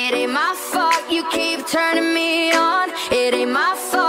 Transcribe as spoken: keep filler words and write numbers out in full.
It ain't my fault you keep turning me on. It ain't my fault.